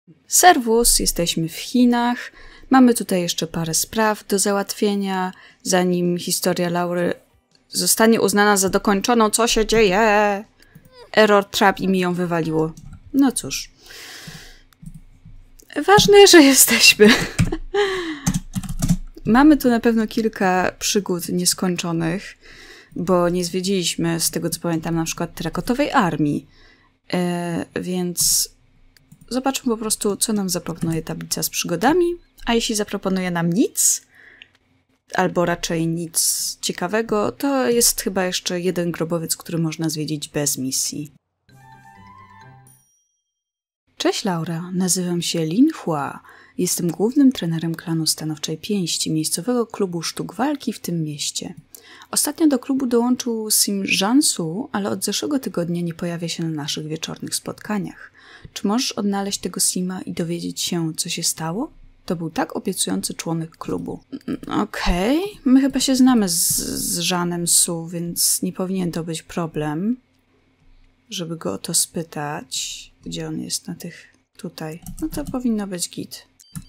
Serwus, jesteśmy w Chinach. Mamy tutaj jeszcze parę spraw do załatwienia, zanim historia Laury zostanie uznana za dokończoną. Co się dzieje? Error trap i mi ją wywaliło. No cóż. Ważne, że jesteśmy. Mamy tu na pewno kilka przygód nieskończonych, bo nie zwiedziliśmy, z tego co pamiętam, na przykład Terakotowej Armii. Więc zobaczmy po prostu, co nam zaproponuje tablica z przygodami, a jeśli zaproponuje nam nic, albo raczej nic ciekawego, to jest chyba jeszcze jeden grobowiec, który można zwiedzić bez misji. Cześć Laura, nazywam się Lin Hua. Jestem głównym trenerem klanu Stanowczej Pięści, miejscowego klubu sztuk walki w tym mieście. Ostatnio do klubu dołączył Sim Jansu, ale od zeszłego tygodnia nie pojawia się na naszych wieczornych spotkaniach. Czy możesz odnaleźć tego Sima i dowiedzieć się, co się stało? To był tak obiecujący członek klubu. Okej, my chyba się znamy z Jeanem Su, więc nie powinien to być problem, żeby go o to spytać. Gdzie on jest na tych... tutaj. No to powinno być git.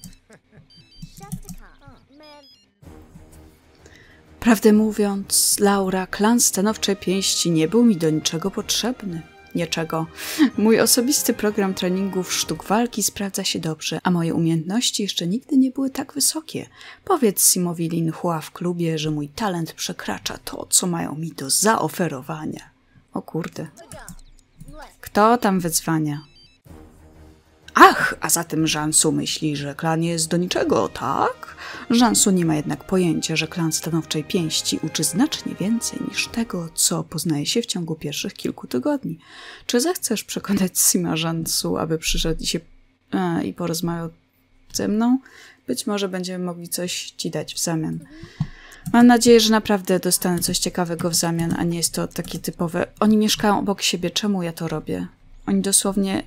Prawdę mówiąc, Laura, klan Stanowczej Pięści nie był mi do niczego potrzebny. Niczego. Mój osobisty program treningów sztuk walki sprawdza się dobrze, a moje umiejętności jeszcze nigdy nie były tak wysokie. Powiedz Simowi Lin Hua w klubie, że mój talent przekracza to, co mają mi do zaoferowania. O kurde. Kto tam wyzwania? Ach, a zatem Jansu myśli, że klan jest do niczego, tak? Jansu nie ma jednak pojęcia, że klan Stanowczej Pięści uczy znacznie więcej niż tego, co poznaje się w ciągu pierwszych kilku tygodni. Czy zechcesz przekonać Sima Jansu, aby przyszedł i porozmawiał ze mną? Być może będziemy mogli coś ci dać w zamian. Mam nadzieję, że naprawdę dostanę coś ciekawego w zamian, a nie jest to takie typowe. Oni mieszkają obok siebie, czemu ja to robię? Oni dosłownie...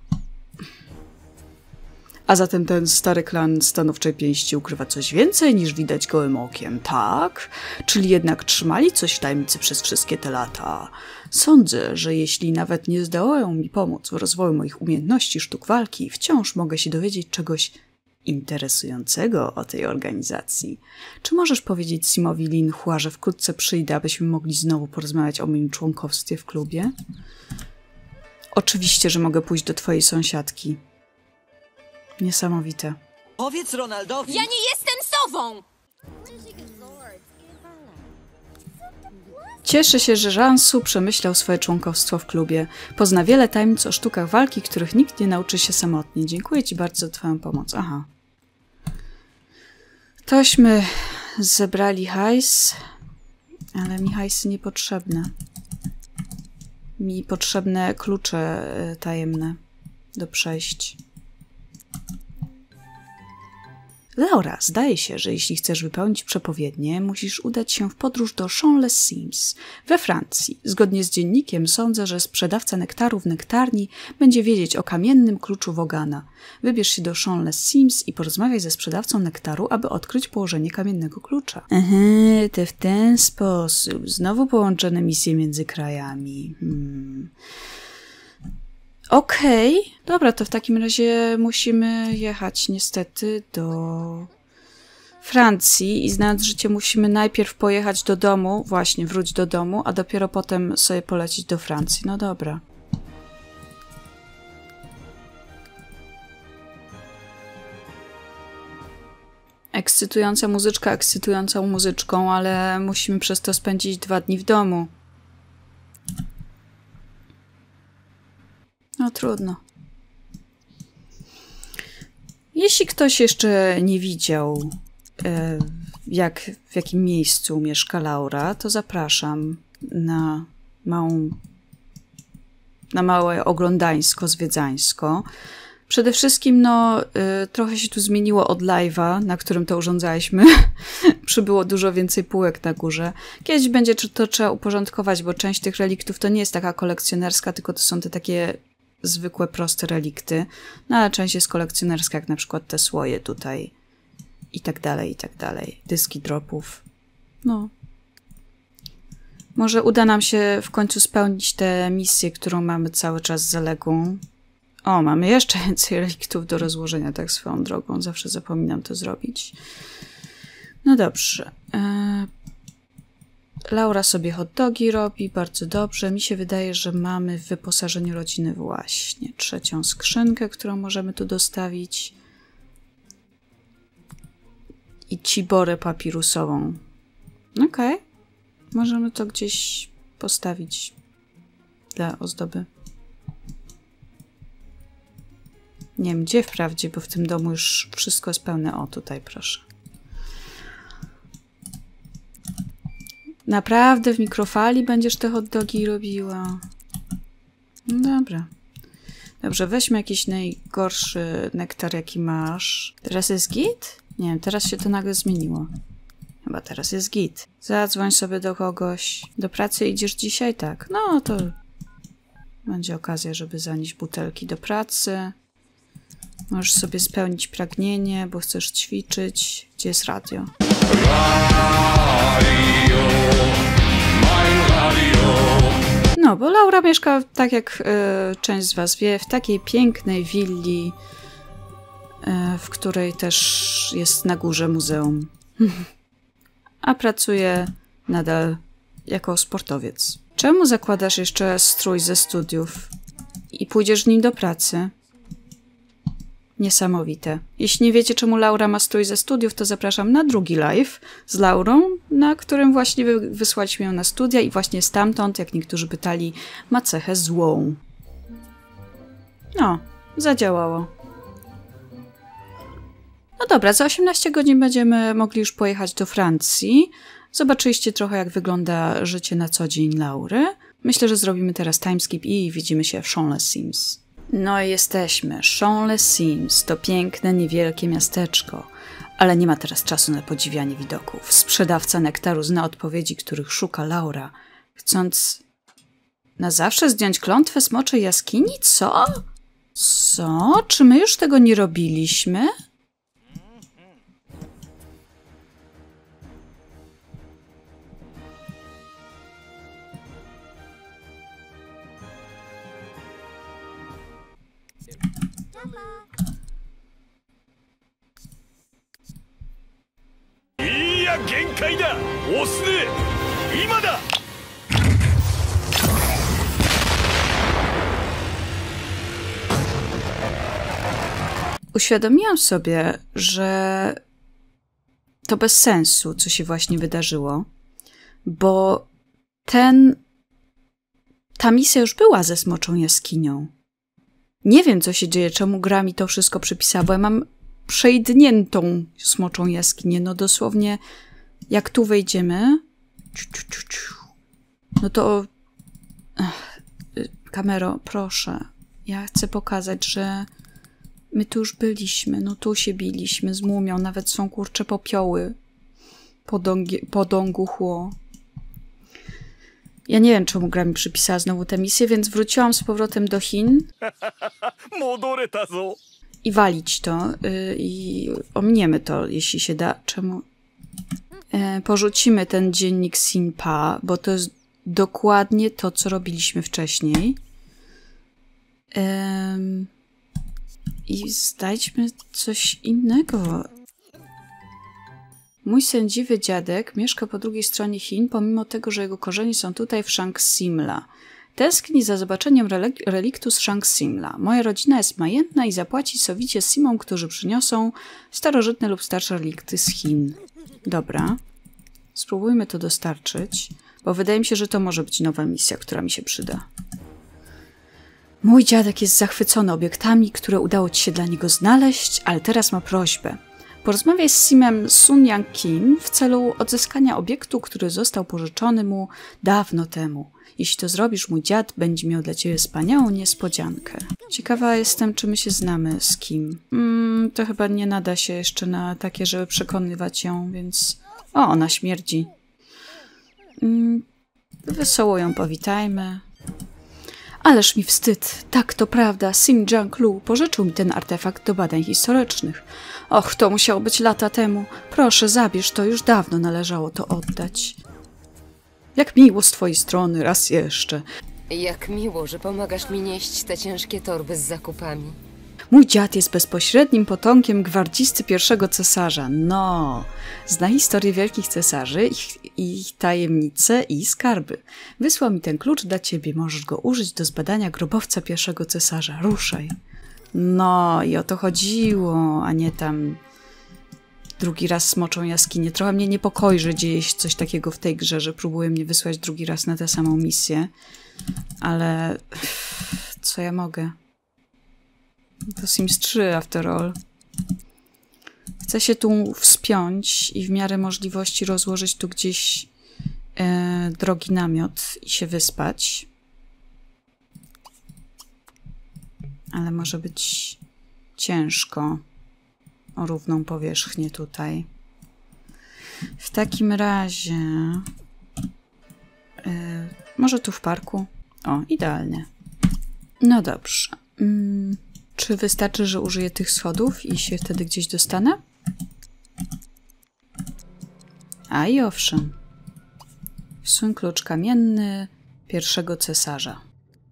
A zatem ten stary klan Stanowczej Pięści ukrywa coś więcej niż widać gołym okiem, tak? Czyli jednak trzymali coś w tajemnicy przez wszystkie te lata. Sądzę, że jeśli nawet nie zdołają mi pomóc w rozwoju moich umiejętności sztuk walki, wciąż mogę się dowiedzieć czegoś interesującego o tej organizacji. Czy możesz powiedzieć Simowi Lin Hua, że wkrótce przyjdę, abyśmy mogli znowu porozmawiać o moim członkowstwie w klubie? Oczywiście, że mogę pójść do twojej sąsiadki. Niesamowite. Powiedz Ronaldowi... Ja nie jestem sową! Cieszę się, że Jansu przemyślał swoje członkowstwo w klubie. Pozna wiele tajemnic o sztukach walki, których nikt nie nauczy się samotnie. Dziękuję ci bardzo za twoją pomoc. Aha. Tośmy zebrali hajs, ale mi hajsy niepotrzebne. Mi potrzebne klucze tajemne do przejść. Laura, zdaje się, że jeśli chcesz wypełnić przepowiednię, musisz udać się w podróż do Champs-les-Siems we Francji. Zgodnie z dziennikiem sądzę, że sprzedawca nektaru w nektarni będzie wiedzieć o kamiennym kluczu Wogana. Wybierz się do Champs-les-Siems i porozmawiaj ze sprzedawcą nektaru, aby odkryć położenie kamiennego klucza. Aha, to w ten sposób. Znowu połączone misje między krajami. Okej, dobra, to w takim razie musimy jechać niestety do Francji i znając życie musimy najpierw pojechać do domu, właśnie wrócić do domu, a dopiero potem sobie polecieć do Francji. No dobra. Ekscytująca muzyczka ekscytującą muzyczką, ale musimy przez to spędzić 2 dni w domu. No trudno. Jeśli ktoś jeszcze nie widział, w jakim miejscu mieszka Laura, to zapraszam na małe oglądańsko, zwiedzańsko. Przede wszystkim, trochę się tu zmieniło od live'a, na którym to urządzaliśmy. Przybyło dużo więcej półek na górze. Kiedyś będzie to trzeba uporządkować, bo część tych reliktów to nie jest taka kolekcjonerska, tylko to są te takie zwykłe, proste relikty. No ale część jest kolekcjonerska, jak na przykład te słoje tutaj. I tak dalej, i tak dalej. Dyski dropów. No. Może uda nam się w końcu spełnić tę misję, którą mamy cały czas zaległą. O, mamy jeszcze więcej reliktów do rozłożenia, tak swoją drogą. Zawsze zapominam to zrobić. No dobrze. Laura sobie hot dogi robi, bardzo dobrze. Mi się wydaje, że mamy w wyposażeniu rodziny właśnie 3. skrzynkę, którą możemy tu dostawić. I ciborę papirusową. Okej. Możemy to gdzieś postawić dla ozdoby. Nie wiem, gdzie wprawdzie, bo w tym domu już wszystko jest pełne. O, tutaj proszę. Naprawdę w mikrofali będziesz te hot dogi robiła? No dobra. Dobrze, weźmy jakiś najgorszy nektar, jaki masz. Teraz jest git? Nie wiem, teraz się to nagle zmieniło. Chyba teraz jest git. Zadzwoń sobie do kogoś. Do pracy idziesz dzisiaj? Tak. No to będzie okazja, żeby zanieść butelki do pracy. Możesz sobie spełnić pragnienie, bo chcesz ćwiczyć. Gdzie jest radio? No, bo Laura mieszka, tak jak część z was wie, w takiej pięknej willi, w której też jest na górze muzeum. A pracuje nadal jako sportowiec. Czemu zakładasz jeszcze strój ze studiów i pójdziesz w nim do pracy? Niesamowite. Jeśli nie wiecie, czemu Laura ma strój ze studiów, to zapraszam na drugi live z Laurą, na którym właśnie wysłaliśmy ją na studia i właśnie stamtąd, jak niektórzy pytali, ma cechę złą. No, zadziałało. No dobra, za 18 godzin będziemy mogli już pojechać do Francji. Zobaczyliście trochę, jak wygląda życie na co dzień Laury. Myślę, że zrobimy teraz timeskip i widzimy się w Champs-les-Symmes. No i jesteśmy. Champs-les-Symmes to piękne, niewielkie miasteczko. Ale nie ma teraz czasu na podziwianie widoków. Sprzedawca nektaru zna odpowiedzi, których szuka Laura, chcąc na zawsze zdjąć klątwę smoczej jaskini? Co? Co? Czy my już tego nie robiliśmy? Uświadomiłam sobie, że to bez sensu, co się właśnie wydarzyło, bo ta misja już była ze smoczą jaskinią. Nie wiem, co się dzieje, czemu gra mi to wszystko przypisała, bo ja mam przejdniętą smoczą jaskinię. No dosłownie, jak tu wejdziemy, no to... Kamero, proszę. Ja chcę pokazać, że my tu już byliśmy. No tu się biliśmy z mumią. Nawet są, kurcze, popioły po dągu chło. Ja nie wiem, czemu gra mi przypisała znowu tę misję, więc wróciłam z powrotem do Chin i walić to i ominiemy to, jeśli się da. Czemu? Porzucimy ten dziennik Sinpa, bo to jest dokładnie to, co robiliśmy wcześniej. I znajdźmy coś innego. Mój sędziwy dziadek mieszka po drugiej stronie Chin, pomimo tego, że jego korzenie są tutaj w Shang-Simla. Tęskni za zobaczeniem reliktu z Shang-Simla. Moja rodzina jest majętna i zapłaci sowicie Simom, którzy przyniosą starożytne lub starsze relikty z Chin. Dobra. Spróbujmy to dostarczyć, bo wydaje mi się, że to może być nowa misja, która mi się przyda. Mój dziadek jest zachwycony obiektami, które udało ci się dla niego znaleźć, ale teraz ma prośbę. Porozmawiaj z Simem Sun Yang Kim w celu odzyskania obiektu, który został pożyczony mu dawno temu. Jeśli to zrobisz, mój dziad będzie miał dla ciebie wspaniałą niespodziankę. Ciekawa jestem, czy my się znamy z Kim. To chyba nie nada się jeszcze na takie, żeby przekonywać ją, więc... O, ona śmierdzi. Wesoło ją powitajmy. Ależ mi wstyd. Tak, to prawda. Sim Jiang-Lu pożyczył mi ten artefakt do badań historycznych. Och, to musiało być lata temu. Proszę, zabierz to. Już dawno należało to oddać. Jak miło z twojej strony, raz jeszcze. Jak miło, że pomagasz mi nieść te ciężkie torby z zakupami. Mój dziad jest bezpośrednim potomkiem gwardzisty pierwszego cesarza. No, zna historię wielkich cesarzy, ich tajemnice i skarby. Wysłał mi ten klucz dla ciebie. Możesz go użyć do zbadania grobowca pierwszego cesarza. Ruszaj. No, i o to chodziło, a nie tam drugi raz smoczą jaskinię. Trochę mnie niepokoi, że dzieje się coś takiego w tej grze, że próbuje mnie wysłać drugi raz na tę samą misję. Ale co ja mogę? To Sims 3 after all. Chcę się tu wspiąć i w miarę możliwości rozłożyć tu gdzieś drogi namiot i się wyspać. Ale może być ciężko o równą powierzchnię tutaj. W takim razie może tu w parku? O, idealnie. No dobrze. Czy wystarczy, że użyję tych schodów i się wtedy gdzieś dostanę? A i owszem. Wsuń klucz kamienny pierwszego cesarza.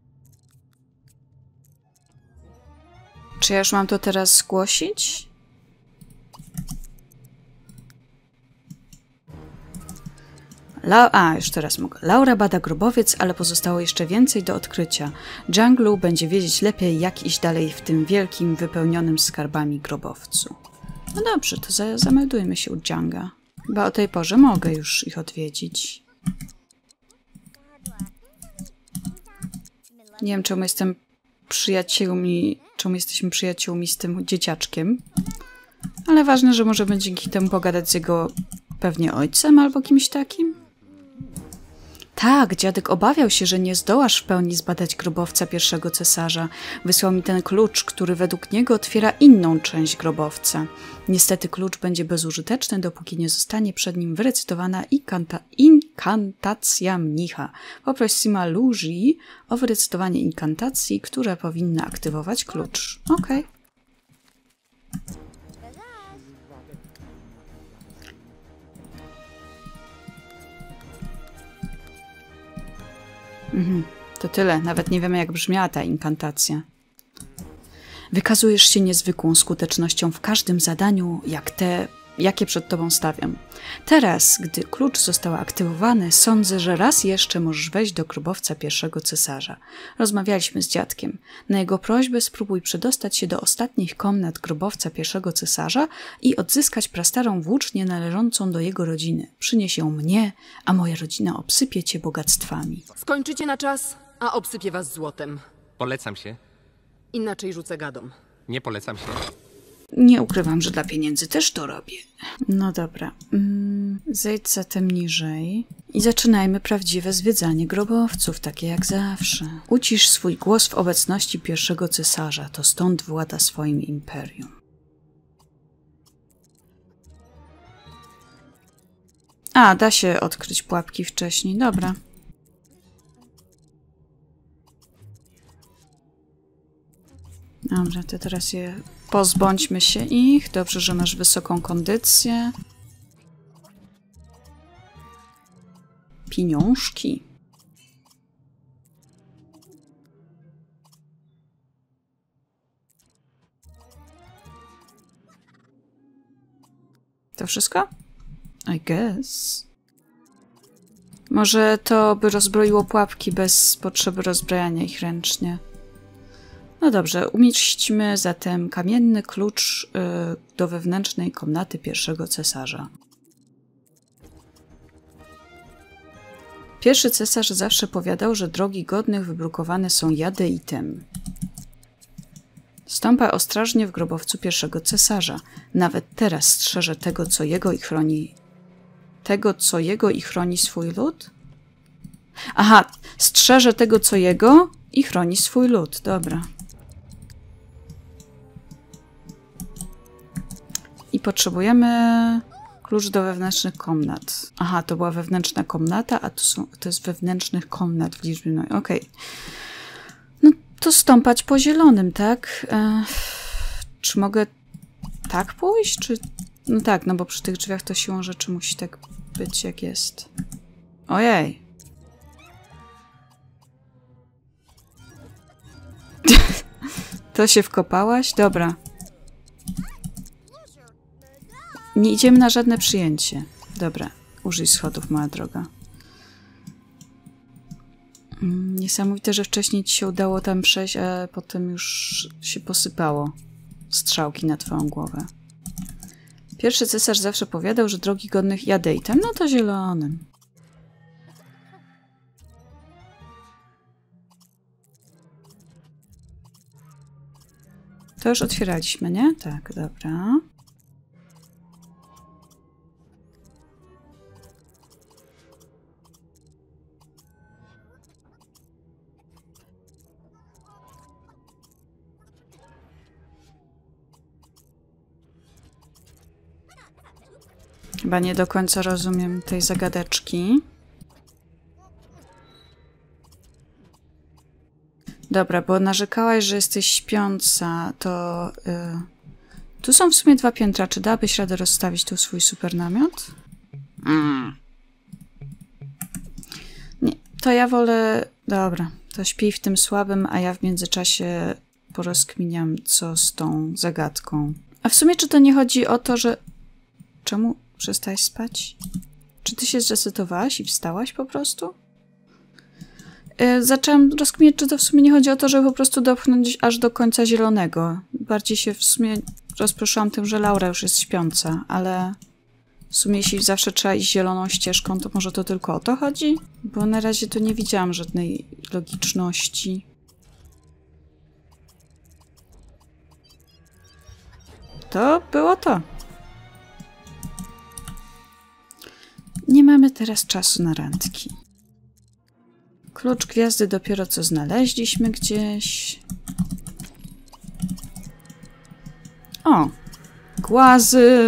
Czy ja już mam to teraz zgłosić? Już teraz mogę. Laura bada grobowiec, ale pozostało jeszcze więcej do odkrycia. Junglu będzie wiedzieć lepiej, jak iść dalej w tym wielkim, wypełnionym skarbami grobowcu. No dobrze, to zameldujmy się u Djanga. Chyba o tej porze mogę już ich odwiedzić. Nie wiem, czemu jestem przyjaciółmi, czemu jesteśmy przyjaciółmi z tym dzieciaczkiem. Ale ważne, że możemy dzięki temu pogadać z jego pewnie ojcem albo kimś takim. Tak, dziadek obawiał się, że nie zdołasz w pełni zbadać grobowca pierwszego cesarza. Wysłał mi ten klucz, który według niego otwiera inną część grobowca. Niestety klucz będzie bezużyteczny, dopóki nie zostanie przed nim wyrecytowana inkantacja mnicha. Poproś Sima Luzi o wyrecytowanie inkantacji, która powinna aktywować klucz. Okej. To tyle. Nawet nie wiemy, jak brzmiała ta inkantacja. Wykazujesz się niezwykłą skutecznością w każdym zadaniu, jak te, jakie przed tobą stawiam. Teraz, gdy klucz został aktywowany, sądzę, że raz jeszcze możesz wejść do grobowca pierwszego cesarza. Rozmawialiśmy z dziadkiem. Na jego prośbę spróbuj przedostać się do ostatnich komnat grobowca pierwszego cesarza i odzyskać prastarą włócznię należącą do jego rodziny. Przynieś ją mnie, a moja rodzina obsypie cię bogactwami. Skończycie na czas, a obsypię was złotem. Polecam się. Inaczej rzucę gadom. Nie polecam się. Nie ukrywam, że dla pieniędzy też to robię. No dobra. Zejdź zatem niżej i zaczynajmy prawdziwe zwiedzanie grobowców, takie jak zawsze. Ucisz swój głos w obecności pierwszego cesarza, to stąd włada swoim imperium. A, da się odkryć pułapki wcześniej. Dobra. Dobra, to teraz pozbądźmy się ich. Dobrze, że masz wysoką kondycję. Pieniążki. To wszystko? I guess. Może to by rozbroiło pułapki bez potrzeby rozbrajania ich ręcznie. No dobrze, umieśćmy zatem kamienny klucz do wewnętrznej komnaty pierwszego cesarza. Pierwszy cesarz zawsze powiadał, że drogi godnych wybrukowane są jadeitem. Stąpa ostrożnie w grobowcu pierwszego cesarza. Nawet teraz strzeże tego, co jego i chroni... Tego, co jego i chroni swój lud? Aha, strzeże tego, co jego i chroni swój lud. Dobra. I potrzebujemy klucz do wewnętrznych komnat. Aha, to była wewnętrzna komnata, a to jest wewnętrznych komnat w liczbie. No, okej. No to stąpać po zielonym, tak? Czy mogę tak pójść? Czy... No tak, no bo przy tych drzwiach to siłą rzeczy musi tak być, jak jest. Ojej. To się wkopałaś? Dobra. Nie idziemy na żadne przyjęcie. Dobra. Użyj schodów, mała droga. Niesamowite, że wcześniej ci się udało tam przejść, a potem już się posypało strzałki na twoją głowę. Pierwszy cesarz zawsze powiadał, że drogi godnych jadejtem, no to zielonym. To już otwieraliśmy, nie? Tak, dobra. Chyba nie do końca rozumiem tej zagadeczki. Dobra, bo narzekałaś, że jesteś śpiąca, to... Tu są w sumie 2 piętra. Czy dałabyś radę rozstawić tu swój super namiot? Nie, to ja wolę... Dobra, to śpij w tym słabym, a ja w międzyczasie porozkminiam, co z tą zagadką. A w sumie czy to nie chodzi o to, że... Czemu przestałaś spać? Czy ty się zresetowałaś i wstałaś po prostu? Zaczęłam rozkminiać, czy to w sumie nie chodzi o to, żeby po prostu dopchnąć aż do końca zielonego. Bardziej się w sumie rozproszyłam tym, że Laura już jest śpiąca, ale w sumie jeśli zawsze trzeba iść zieloną ścieżką, to może to tylko o to chodzi? Bo na razie tu nie widziałam żadnej logiczności. To było to. Nie mamy teraz czasu na randki. Klucz gwiazdy dopiero co znaleźliśmy gdzieś. O! Głazy!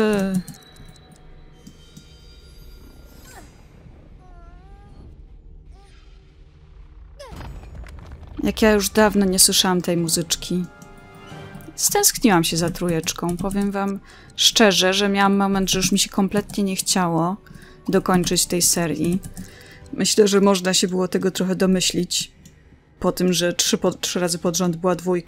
Jak ja już dawno nie słyszałam tej muzyczki. Stęskniłam się za trójeczką. Powiem wam szczerze, że miałam moment, że już mi się kompletnie nie chciało dokończyć tej serii. Myślę, że można się było tego trochę domyślić po tym, że 3 razy pod rząd była 2.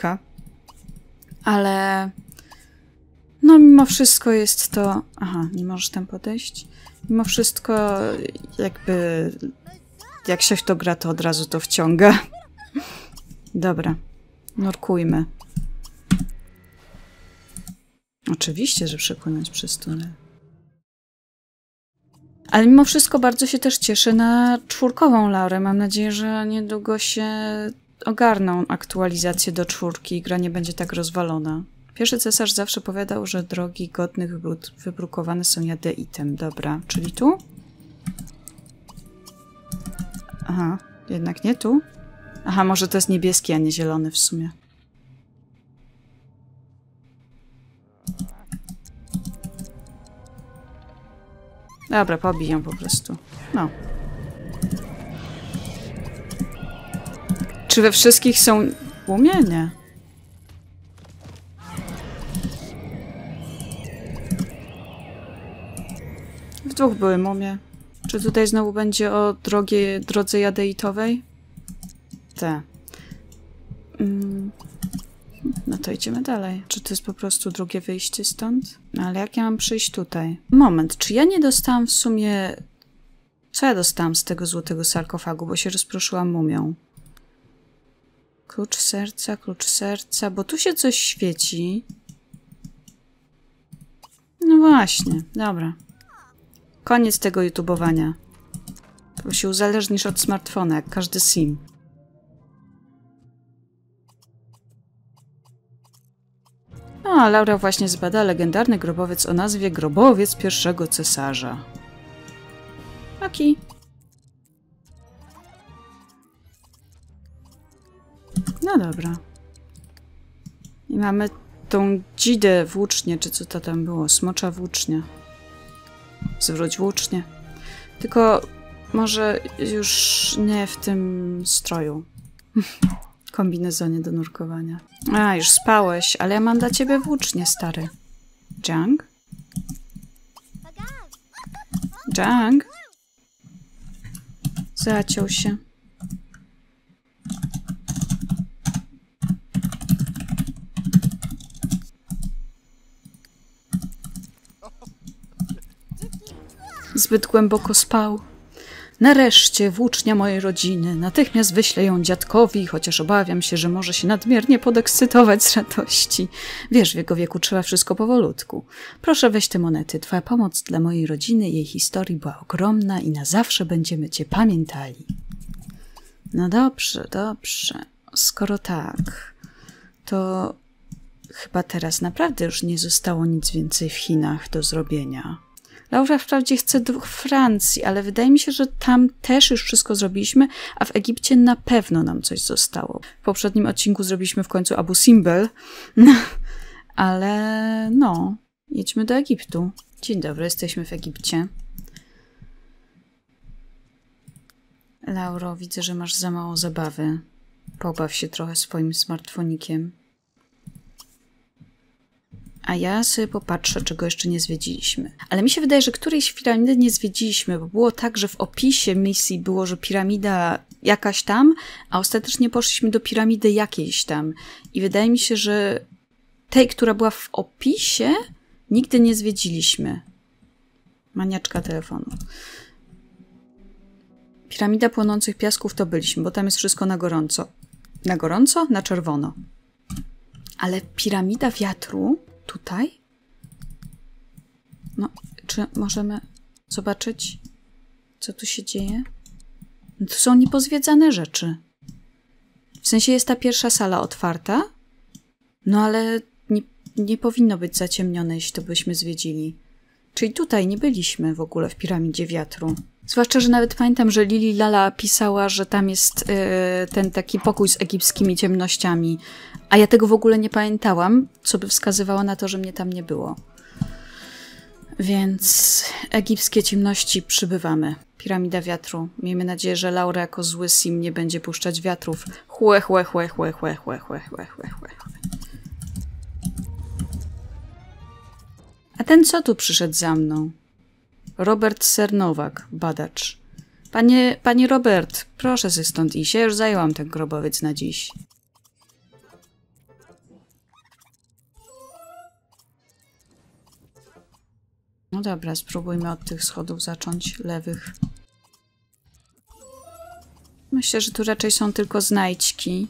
Ale no mimo wszystko jest to... Aha, nie możesz tam podejść? Mimo wszystko jakby jak się w to gra, to od razu to wciąga. Dobra, nurkujmy. Oczywiście, że przepłynąć przez tunel. Ale mimo wszystko bardzo się też cieszę na 4. Laurę. Mam nadzieję, że niedługo się ogarną aktualizacje do 4 i gra nie będzie tak rozwalona. Pierwszy cesarz zawsze powiadał, że drogi godnych wybrukowane są jadeitem. Dobra, czyli tu? Aha, jednak nie tu? Aha, może to jest niebieski, a nie zielony w sumie. Dobra, pobiję po prostu. No. Czy we wszystkich są mumie? Nie. W 2 były mumie. Czy tutaj znowu będzie o drodze jadeitowej? Te. No to idziemy dalej. Czy to jest po prostu drugie wyjście stąd? No ale jak ja mam przyjść tutaj? Moment, czy ja nie dostałam w sumie... Co ja dostałam z tego złotego sarkofagu, bo się rozproszyłam mumią? Klucz serca, bo tu się coś świeci. No właśnie, dobra. Koniec tego youtubowania. Bo się uzależnisz od smartfona, jak każdy sim. No, a Laura właśnie zbada legendarny grobowiec o nazwie Grobowiec pierwszego cesarza. Taki. No dobra. I mamy tą dzidę włócznię, czy co to tam było? Smocza włócznia. Zwróć włócznię. Tylko może już nie w tym stroju. Kombinezonie do nurkowania. A, już spałeś, ale ja mam dla ciebie włócznię, stary. Jang? Jang? Zaciął się. Zbyt głęboko spał. Nareszcie włócznia mojej rodziny. Natychmiast wyślę ją dziadkowi, chociaż obawiam się, że może się nadmiernie podekscytować z radości. Wiesz, w jego wieku trzeba wszystko powolutku. Proszę, weź te monety. Twoja pomoc dla mojej rodziny i jej historii była ogromna i na zawsze będziemy cię pamiętali. No dobrze, dobrze. Skoro tak, to chyba teraz naprawdę już nie zostało nic więcej w Chinach do zrobienia. Laura wprawdzie chce do Francji, ale wydaje mi się, że tam też już wszystko zrobiliśmy, a w Egipcie na pewno nam coś zostało. W poprzednim odcinku zrobiliśmy w końcu Abu Simbel, ale no, jedźmy do Egiptu. Dzień dobry, jesteśmy w Egipcie. Lauro, widzę, że masz za mało zabawy. Pobaw się trochę swoim smartfonikiem. A ja sobie popatrzę, czego jeszcze nie zwiedziliśmy. Ale mi się wydaje, że którejś piramidy nie zwiedziliśmy, bo było tak, że w opisie misji było, że piramida jakaś tam, a ostatecznie poszliśmy do piramidy jakiejś tam. I wydaje mi się, że tej, która była w opisie, nigdy nie zwiedziliśmy. Maniaczka telefonu. Piramida płonących piasków to byliśmy, bo tam jest wszystko na gorąco. Na gorąco? Na czerwono. Ale piramida wiatru tutaj? No, czy możemy zobaczyć, co tu się dzieje? No, to są niepozwiedzane rzeczy. W sensie jest ta pierwsza sala otwarta, no ale nie powinno być zaciemnione, jeśli to byśmy zwiedzili. Czyli tutaj nie byliśmy w ogóle w piramidzie wiatru. Zwłaszcza, że nawet pamiętam, że Lili Lala pisała, że tam jest ten taki pokój z egipskimi ciemnościami, a ja tego w ogóle nie pamiętałam, co by wskazywało na to, że mnie tam nie było. Więc egipskie ciemności przybywamy. Piramida wiatru. Miejmy nadzieję, że Laura jako zły Sim nie będzie puszczać wiatrów. Chłe, chłe, chłe, chłe, chłe, chłe, chłe, chłe, chłe, chłe. A ten co tu przyszedł za mną? Robert Sernowak, badacz. Panie Robert, proszę ze stąd iść. Ja już zajęłam ten grobowiec na dziś. No dobra, spróbujmy od tych schodów zacząć, lewych. Myślę, że tu raczej są tylko znajdźki.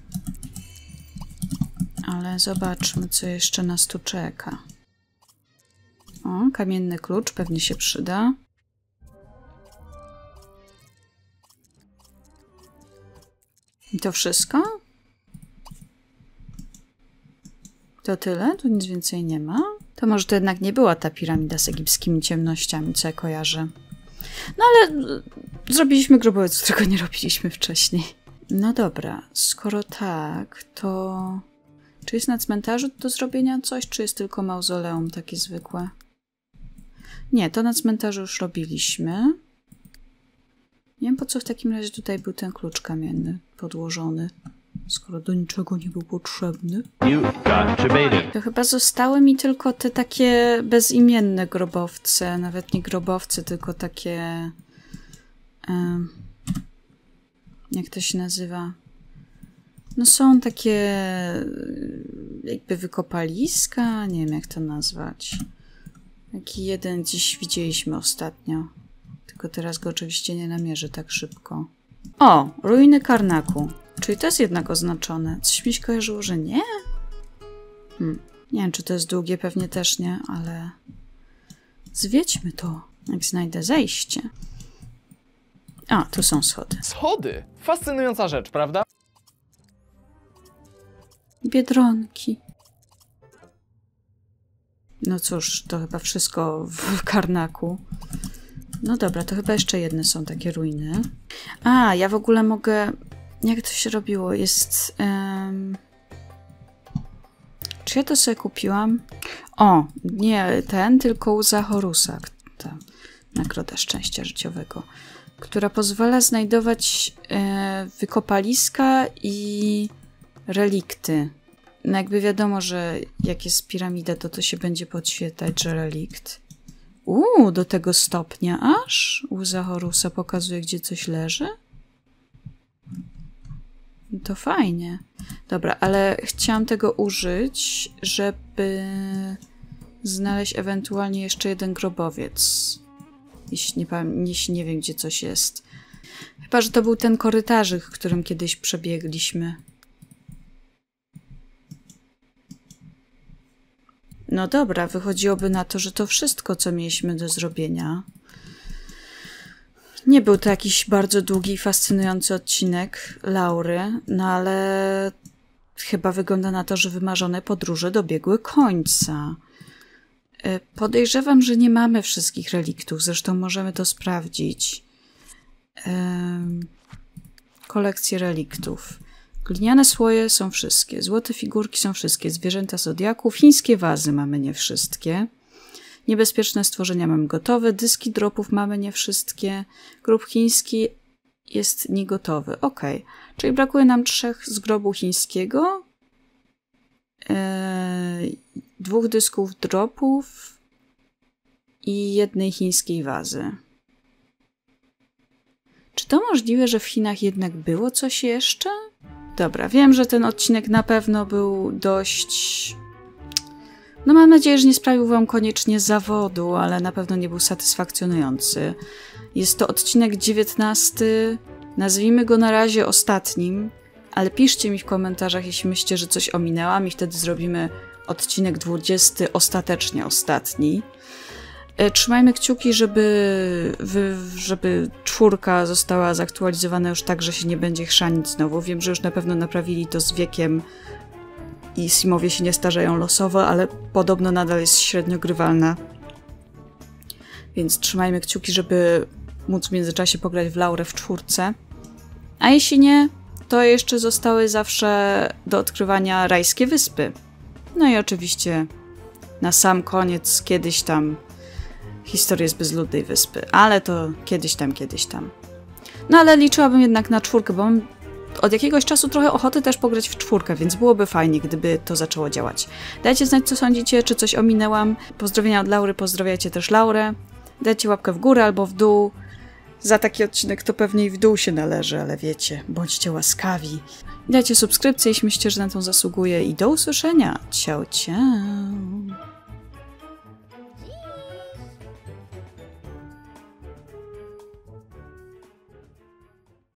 Ale zobaczmy, co jeszcze nas tu czeka. O, kamienny klucz pewnie się przyda. I to wszystko? To tyle? Tu nic więcej nie ma? To może to jednak nie była ta piramida z egipskimi ciemnościami, co ja kojarzę. No ale zrobiliśmy grobowiec, którego nie robiliśmy wcześniej. No dobra, skoro tak, to... Czy jest na cmentarzu do zrobienia coś, czy jest tylko mauzoleum takie zwykłe? Nie, to na cmentarzu już robiliśmy. Nie wiem, po co w takim razie tutaj był ten klucz kamienny podłożony, skoro do niczego nie był potrzebny. To chyba zostały mi tylko te takie bezimienne grobowce. Nawet nie grobowce, tylko takie... jak to się nazywa? No są takie jakby wykopaliska, nie wiem jak to nazwać. Taki jeden dziś widzieliśmy ostatnio. Tylko teraz go oczywiście nie namierzę tak szybko. O! Ruiny Karnaku. Czyli to jest jednak oznaczone. Coś mi się kojarzyło, że nie? Nie wiem, czy to jest długie, pewnie też nie, ale... Zwiedźmy to, jak znajdę zejście. A, tu są schody. Schody? Fascynująca rzecz, prawda? Biedronki. No cóż, to chyba wszystko w Karnaku. No dobra, to chyba jeszcze jedne są takie ruiny. A, ja w ogóle mogę... Jak to się robiło? Jest... Czy ja to sobie kupiłam? O, nie ten, tylko łza Horusa. Ta nagroda szczęścia życiowego. Która pozwala znajdować wykopaliska i relikty. No jakby wiadomo, że jak jest piramida, to się będzie podświetlać, że relikt. Do tego stopnia aż? Łza Horusa pokazuje, gdzie coś leży? To fajnie. Dobra, ale chciałam tego użyć, żeby znaleźć ewentualnie jeszcze jeden grobowiec. jeśli nie wiem, gdzie coś jest. Chyba, że to był ten korytarzyk, którym kiedyś przebiegliśmy. No dobra, wychodziłoby na to, że to wszystko, co mieliśmy do zrobienia. Nie był to jakiś bardzo długi i fascynujący odcinek Laury, no ale chyba wygląda na to, że wymarzone podróże dobiegły końca. Podejrzewam, że nie mamy wszystkich reliktów, zresztą możemy to sprawdzić. Kolekcje reliktów. Gliniane słoje są wszystkie, złote figurki są wszystkie, zwierzęta zodiaku, chińskie wazy mamy nie wszystkie, niebezpieczne stworzenia mamy gotowe, dyski dropów mamy nie wszystkie, grób chiński jest niegotowy. Ok, czyli brakuje nam 3 z grobu chińskiego, 2 dysków dropów i 1 chińskiej wazy. Czy to możliwe, że w Chinach jednak było coś jeszcze? Dobra, wiem, że ten odcinek na pewno był dość... No mam nadzieję, że nie sprawił wam koniecznie zawodu, ale na pewno nie był satysfakcjonujący. Jest to odcinek 19, nazwijmy go na razie ostatnim, ale piszcie mi w komentarzach, jeśli myślicie, że coś ominęłam i wtedy zrobimy odcinek 20, ostatecznie ostatni. Trzymajmy kciuki, żeby 4 została zaktualizowana już tak, że się nie będzie chrzanić znowu. Wiem, że już na pewno naprawili to z wiekiem i simowie się nie starzeją losowo, ale podobno nadal jest średnio grywalna. Więc trzymajmy kciuki, żeby móc w międzyczasie pograć w Laurę w 4. A jeśli nie, to jeszcze zostały zawsze do odkrywania Rajskie Wyspy. No i oczywiście na sam koniec kiedyś tam historię z Bezludnej Wyspy, ale to kiedyś tam. No ale liczyłabym jednak na 4, bo mam od jakiegoś czasu trochę ochoty też pograć w 4, więc byłoby fajnie, gdyby to zaczęło działać. Dajcie znać, co sądzicie, czy coś ominęłam. Pozdrowienia od Laury, pozdrawiajcie też Laurę. Dajcie łapkę w górę albo w dół. Za taki odcinek to pewnie i w dół się należy, ale wiecie, bądźcie łaskawi. Dajcie subskrypcję, jeśli myślicie, że na to zasługuje i do usłyszenia. Ciao, ciao.